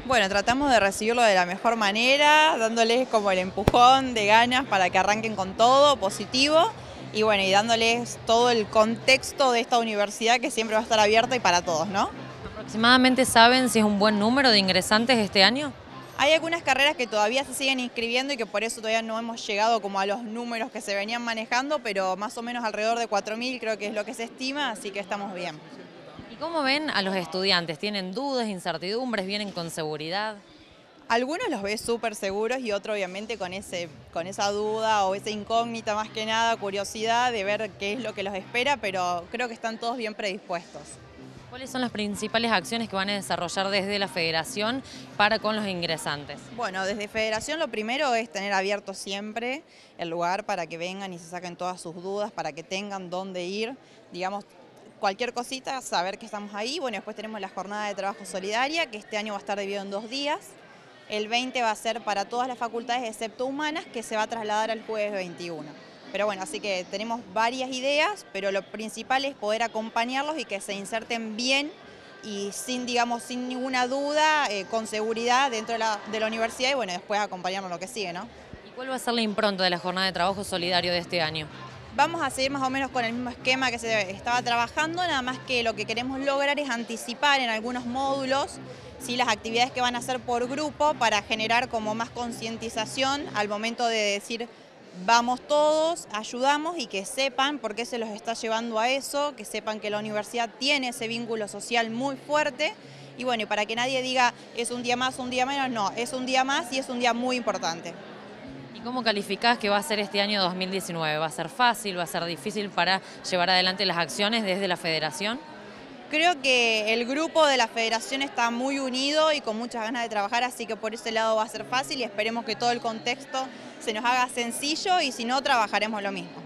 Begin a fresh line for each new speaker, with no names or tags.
Bueno, tratamos de recibirlo de la mejor manera, dándoles como el empujón de ganas para que arranquen con todo positivo y bueno, y dándoles todo el contexto de esta universidad que siempre va a estar abierta y para todos, ¿no?
¿Aproximadamente saben si es un buen número de ingresantes este año?
Hay algunas carreras que todavía se siguen inscribiendo y que por eso todavía no hemos llegado como a los números que se venían manejando, pero más o menos alrededor de 4.000 creo que es lo que se estima, así que estamos bien.
¿Y cómo ven a los estudiantes? ¿Tienen dudas, incertidumbres? ¿Vienen con seguridad?
Algunos los ves súper seguros y otros obviamente con esa duda o esa incógnita más que nada, curiosidad de ver qué es lo que los espera, pero creo que están todos bien predispuestos.
¿Cuáles son las principales acciones que van a desarrollar desde la federación para con los ingresantes?
Bueno, desde Federación lo primero es tener abierto siempre el lugar para que vengan y se saquen todas sus dudas, para que tengan dónde ir, digamos, cualquier cosita, saber que estamos ahí. Bueno, después tenemos la jornada de trabajo solidaria, que este año va a estar dividido en 2 días. El 20 va a ser para todas las facultades excepto humanas, que se va a trasladar al jueves 21. Pero bueno, así que tenemos varias ideas, pero lo principal es poder acompañarlos y que se inserten bien y sin, digamos, sin ninguna duda, con seguridad dentro de la universidad y bueno, después acompañarnos lo que sigue, ¿no?
¿Y cuál va a ser la impronta de la jornada de trabajo solidario de este año?
Vamos a seguir más o menos con el mismo esquema que se estaba trabajando, nada más que lo que queremos lograr es anticipar en algunos módulos, ¿sí?, las actividades que van a hacer por grupo para generar como más concientización al momento de decir vamos todos, ayudamos y que sepan por qué se los está llevando a eso, que sepan que la universidad tiene ese vínculo social muy fuerte y bueno, y para que nadie diga es un día más, un día menos, no, es un día más y es un día muy importante.
¿Y cómo calificás que va a ser este año 2019? ¿Va a ser fácil? ¿Va a ser difícil para llevar adelante las acciones desde la federación?
Creo que el grupo de la federación está muy unido y con muchas ganas de trabajar, así que por ese lado va a ser fácil y esperemos que todo el contexto se nos haga sencillo y si no, trabajaremos lo mismo.